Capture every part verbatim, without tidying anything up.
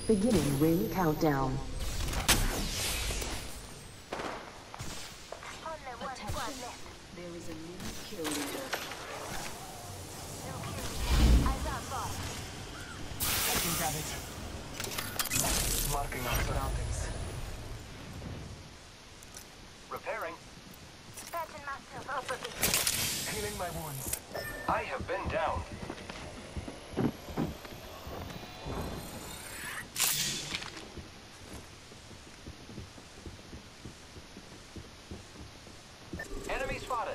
Beginning ring countdown. Attention. There is a new kill leader. Taking damage. Marking our surroundings. Repairing. Patching myself up a bit. Healing my wounds. I have been down. Enemy spotted.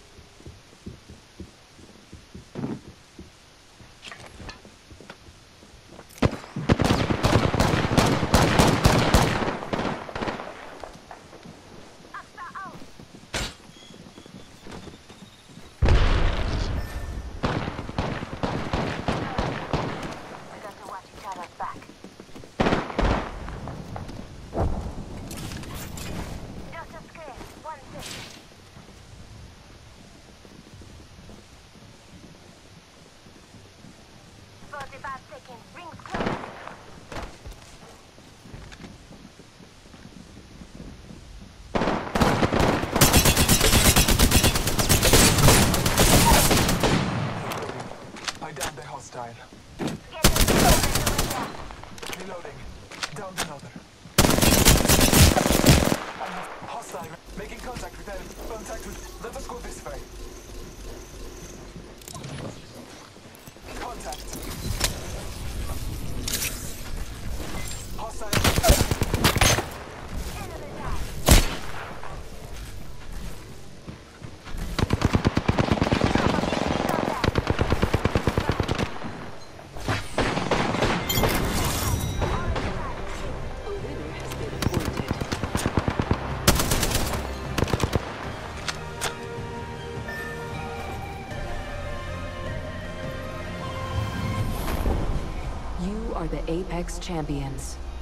forty-five seconds. Rings close. I downed a hostile. Get them. Reloading. Downed another. Hostile. Making contact with enemy. Contact with... Let us go this way. Contact. Hostile. Enemy down. A winner has been appointed. You are the Apex Champions.